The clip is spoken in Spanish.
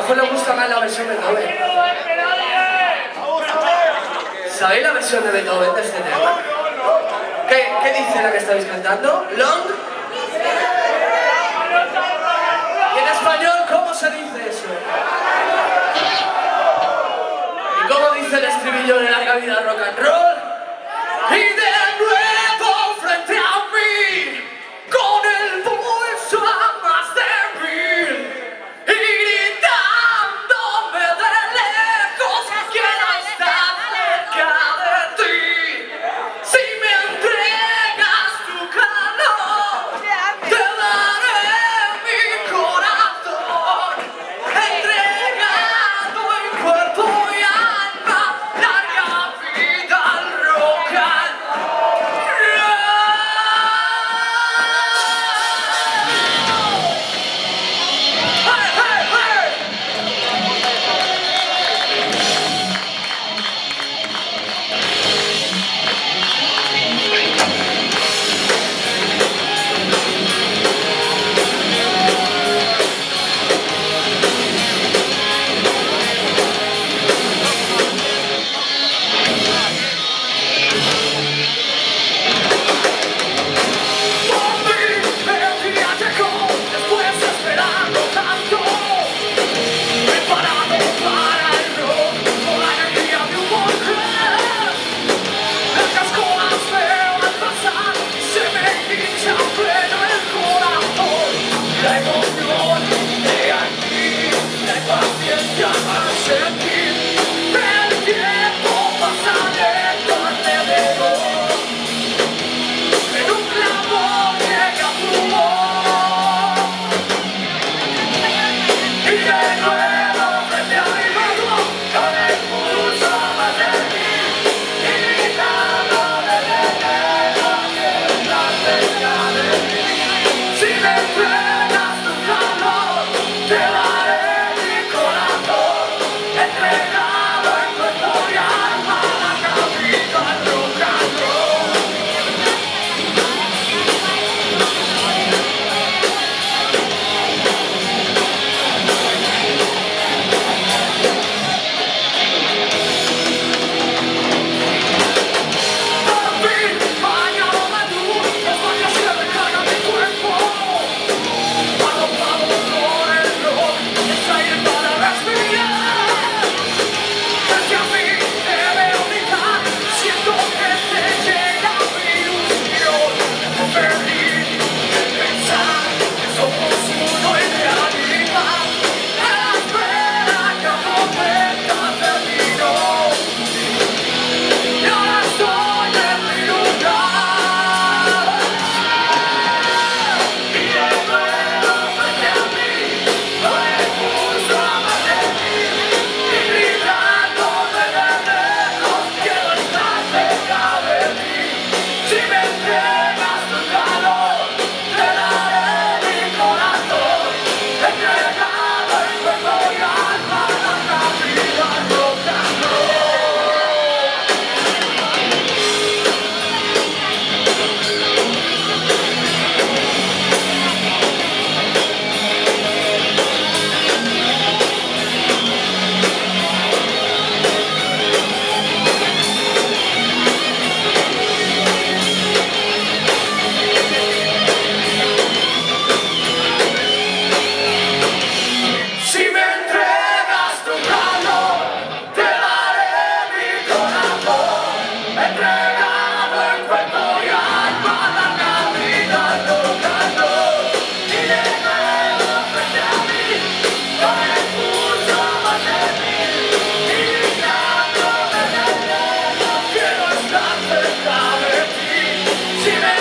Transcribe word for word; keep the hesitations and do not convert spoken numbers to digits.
mejor le gusta más la versión de Beethoven. ¿Sabéis la versión de Beethoven de este tema? ¿Qué, qué dice la que estáis cantando? Long. ¿Y en español cómo se dice eso? ¿Y cómo dice el estribillo de Larga Vida Rock and Roll? Y de nuevo frente a mí, con el pulso a más débil, y gritándome de lejos, quiero estar cerca de ti. Si me entregas tu calor, te daré mi corazón, entregado en cuerpo y alma, larga vida al rock and roll. ¡Hey, hey, hey! Por mí el día llegó, después de esperarlo tanto, preparado para el rock, con la energía de un volcán. Las cosas veo al pasar y se me hincha pleno el corazón. La emoción de aquí, la impaciencia para sentir el tiempo pasa lento alrededor. En un clavo llega tu voz, y de nuevo frente a mi mano, con el pulso más débil, y gritando desde lejos, quiero estar cerca de ti. Si me entregas tu calor, te daré mi corazón, entregado en cuerpo y alma, larga vida al rock and roll. Por fin, bañado de luz, las bañas se recargan mi cuerpo, arropado por el rock, es aire para respirar. Frente a mí te veo gritar, siento que te llega mi ilusión, febril de pensar que somos uno en realidad. La espera ya nunca terminó, y ahora estoy en mi lugar. Y de nuevo frente a mí, con el pulso a más débil, y gritando desde lejos, quiero estar cerca de ti. Si me entregas tu calor, te daré mi corazón, entregado en cuerpo y alma, larga vida al rock and roll. Si me entregas tu calor, te daré mi corazón, entregado en cuerpo y alma, larga vida al rock and roll. Y de nuevo frente a mí, con el pulso más débil, y gritando desde lejos, quiero estar cerca de ti. Si me